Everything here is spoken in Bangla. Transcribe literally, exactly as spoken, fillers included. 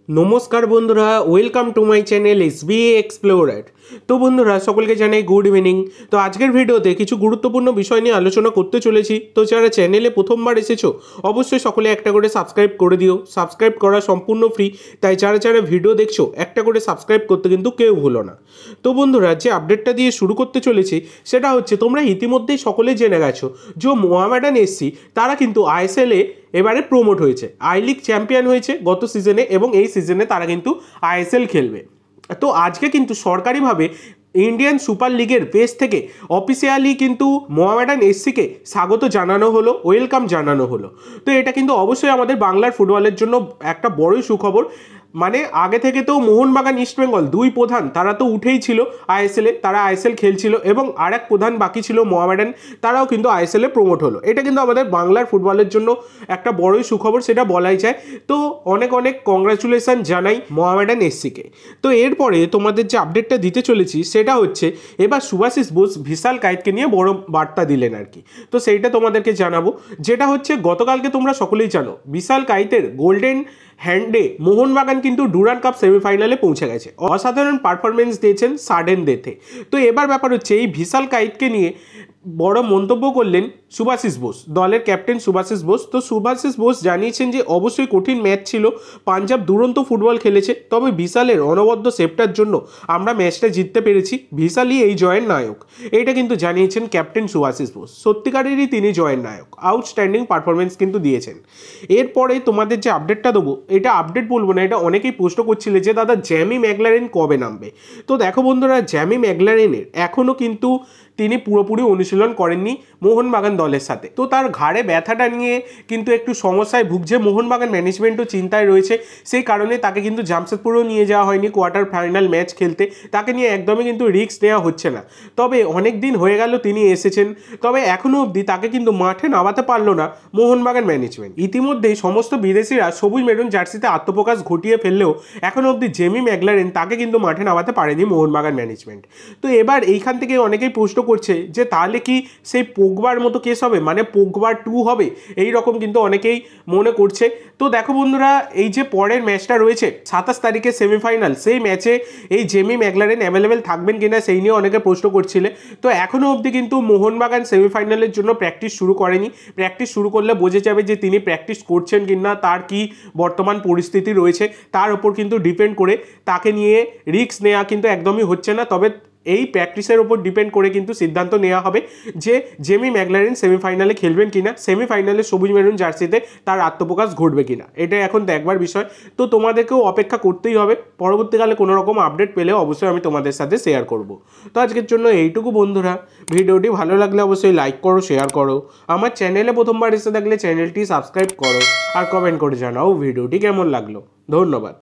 नमस्कार बंधुरा welcome to my channel S B explorer. तो बंधुरा सकल के जानाई गुड इवनिंग। तो आजकेर भिडियोते किछु गुरुत्वपूर्ण विषय निये आलोचना करते चलेछि। तो जारा चैनेले प्रथमबार एसेछो अवश्यई सकले एकटा करे सबस्क्राइब करे दिओ। सबस्क्राइब करा सम्पूर्ण फ्री, ताई जारा जारा भिडियो देखछो एकटा करे सबस्क्राइब करते किन्तु केउ भुलो ना। तो बंधुरा जे आपडेटटा दिये शुरू करते चलेछि सेटा हच्छे तोमरा इतिमध्येई सकले जेने गेछो जो मोहामेडान एफसी तारा किन्तु आईएसएल ए এবারে প্রমোট হয়েছে, আই লিগ চ্যাম্পিয়ন হয়েছে গত সিজনে এবং এই সিজনে তারা কিন্তু আইএসএল খেলবে। তো আজকে কিন্তু সরকারিভাবে ইন্ডিয়ান সুপার লিগের পেজ থেকে অফিসিয়ালি কিন্তু মোহামেডান এসসিকে স্বাগত জানানো হলো, ওয়েলকাম জানানো হলো। তো এটা কিন্তু অবশ্যই আমাদের বাংলার ফুটবলের জন্য একটা বড়ই সুখবর। মানে আগে থেকে তো মোহনবাগান ইস্টবেঙ্গল দুই প্রধান তারা তো উঠেই ছিল আইএসএলে, তারা আইএসএল খেলছিল এবং আরেক প্রধান বাকি ছিল মোহামেডান, তারাও কিন্তু আইএসএলে প্রমোট হলো। এটা কিন্তু আমাদের বাংলার ফুটবলের জন্য একটা বড়ই সুখবর, সেটা বলাই যায়। তো অনেক অনেক কংগ্রাচুলেশন জানাই মোহামেডান এসসিকে। তো এরপরে তোমাদের যে আপডেটটা দিতে চলেছি সেটা হচ্ছে এবার সুভাশিস বোস ভিশাল কায়েতকে নিয়ে বড় বার্তা দিলেন আর কি। তো সেইটা তোমাদেরকে জানাবো, যেটা হচ্ছে গতকালকে তোমরা সকলেই জানো ভিশাল কায়েতের গোল্ডেন হ্যান্ডে মোহনবাগান কিন্তু ডুরান্ড কাপ সেমিফাইনালে পৌঁছে গেছে। অসাধারণ পারফরমেন্স দিয়েছেন সাডেন ডেথে। তো এবার ব্যাপার হচ্ছে এই ভিশাল কায়েতকে নিয়ে বড় মন্তব্য করলেন সুভাশিস বোস, দলের ক্যাপ্টেন সুভাশিস বোস। তো সুভাশিস বোস জানিয়েছেন যে অবশ্যই কঠিন ম্যাচ ছিল, পাঞ্জাব দুরন্ত ফুটবল খেলেছে, তবে ভিশালের অনবদ্য সেভটার জন্য আমরা ম্যাচটা জিততে পেরেছি, ভিশালই এই জয়ের নায়ক। এইটা কিন্তু জানিয়েছেন ক্যাপ্টেন সুভাশিস বোস, সত্যিকারেরই তিনি জয়ের নায়ক, আউটস্ট্যান্ডিং পারফরমেন্স কিন্তু দিয়েছেন। এরপরে তোমাদের যে আপডেটটা দেবো এটা আপডেট বলবো না, এটা অনেকেই প্রশ্ন করছিলে যে দাদা জ্যামি ম্যাকলারেন কবে নামবে। তো দেখো বন্ধুরা, জ্যামি ম্যাকলারেনের এখনও কিন্তু তিনি পুরোপুরি অনুশীলন করেননি মোহনবাগান দলের সাথে। তো তার ঘাড়ে ব্যথাটা নিয়ে কিন্তু একটু সমস্যায় ভুগছে, মোহনবাগান ম্যানেজমেন্টও চিন্তায় রয়েছে, সেই কারণে তাকে কিন্তু জামশেদপুরেও নিয়ে যাওয়া হয়নি কোয়ার্টার ফাইনাল ম্যাচ খেলতে, তাকে নিয়ে একদমই কিন্তু রিস্ক নেওয়া হচ্ছে না। তবে অনেক দিন হয়ে গেল তিনি এসেছেন, তবে এখনও অবধি তাকে কিন্তু মাঠে নামাতে পারলো না মোহনবাগান ম্যানেজমেন্ট। ইতিমধ্যেই সমস্ত বিদেশিরা সবুজ মেরুন জার্সিতে আত্মপ্রকাশ ঘটিয়ে ফেললেও এখনও অবধি জেমি ম্যাকলারেন তাকে কিন্তু মাঠে নামাতে পারেনি মোহনবাগান ম্যানেজমেন্ট। তো এবার এইখান থেকে অনেকেই প্রশ্ন করছে যে তাহলে কি সেই পোগবার মতো কেস হবে, মানে পোগবার টু হবে, এই রকম কিন্তু অনেকেই মনে করছে। তো দেখো বন্ধুরা, এই যে পরের ম্যাচটা রয়েছে সাতাশ তারিখে সেমিফাইনাল, সেই ম্যাচে এই জেমি ম্যাকলারেন অ্যাভেলেবেল থাকবেন কিনা সেই নিয়ে অনেকে প্রশ্ন করছিলে। তো এখনও অবধি কিন্তু মোহনবাগান সেমিফাইনালের জন্য প্র্যাকটিস শুরু করেনি, প্র্যাকটিস শুরু করলে বোঝা যাবে যে তিনি প্র্যাকটিস করছেন কিনা, তার কি বর্তমান পরিস্থিতি রয়েছে তার উপর কিন্তু ডিপেন্ড করে তাকে নিয়ে রিস্ক নেওয়া কিন্তু একদমই হচ্ছে না। তবে এই প্র্যাকটিসের উপর ডিপেন্ড করে কিন্তু সিদ্ধান্ত নেওয়া হবে যে জেমি ম্যাকলারেন সেমিফাইনালে খেলবেন কিনা, সেমিফাইনালে সবুজ মেরুন জার্সিতে তার আত্মপ্রকাশ ঘটবে কিনা, এটা এখন দেখবার বিষয়। তো তোমাদেরকেও অপেক্ষা করতেই হবে, পরবর্তীকালে কোনো রকম আপডেট পেলে অবশ্যই আমি তোমাদের সাথে শেয়ার করব। তো আজকের জন্য এইটুকু বন্ধুরা, ভিডিওটি ভালো লাগলে অবশ্যই লাইক করো, শেয়ার করো, আমার চ্যানেলে প্রথমবার এসে থাকলে চ্যানেলটি সাবস্ক্রাইব করো আর কমেন্ট করে জানাও ভিডিওটি কেমন লাগলো। ধন্যবাদ।